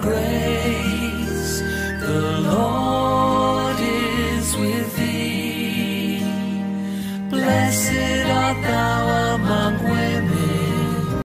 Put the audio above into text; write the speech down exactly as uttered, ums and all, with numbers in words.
grace, the Lord is with thee. Blessed art thou among women,